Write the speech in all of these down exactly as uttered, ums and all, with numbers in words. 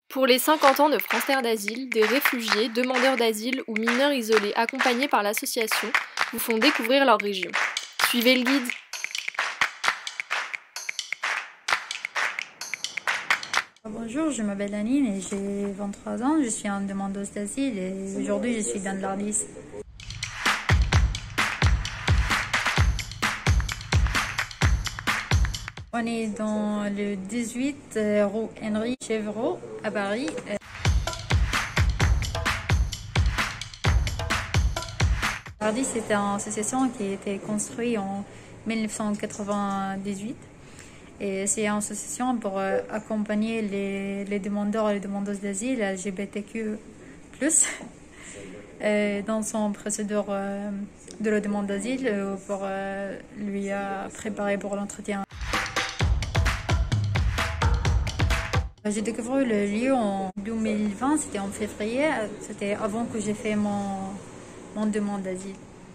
Pour les cinquante ans de France Terre d'Asile, des réfugiés, demandeurs d'asile ou mineurs isolés accompagnés par l'association vous font découvrir leur région. Suivez le guide. Bonjour, je m'appelle Anine et j'ai vingt-trois ans. Je suis en demandeuse d'asile et aujourd'hui je suis dans l'Ardis. On est dans le dix-huit euh, rue Henri Chevreau à Paris. L'Ardis c'est une association qui a été construite en mille neuf cent quatre-vingt-dix-huit. Et c'est une association pour euh, accompagner les, les demandeurs et les demandeuses d'asile L G B T Q plus, euh, dans son procédure euh, de la demande d'asile euh, pour euh, lui euh, préparer pour l'entretien. J'ai découvert le lieu en deux mille vingt, c'était en février, c'était avant que j'ai fait mon, mon demande d'asile.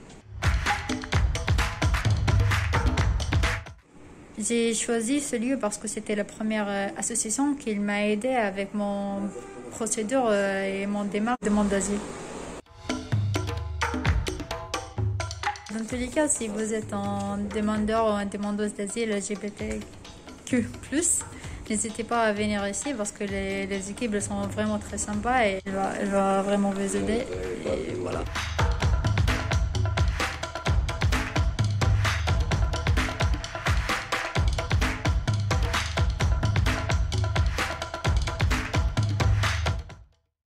J'ai choisi ce lieu parce que c'était la première association qui m'a aidé avec mon procédure et mon démarche de demande d'asile. Dans tous les cas, si vous êtes un demandeur ou une demandeuse d'asile L G B T Q plus, n'hésitez pas à venir ici parce que les, les équipes sont vraiment très sympas et elles vont, elles vont vraiment vous aider. Et voilà.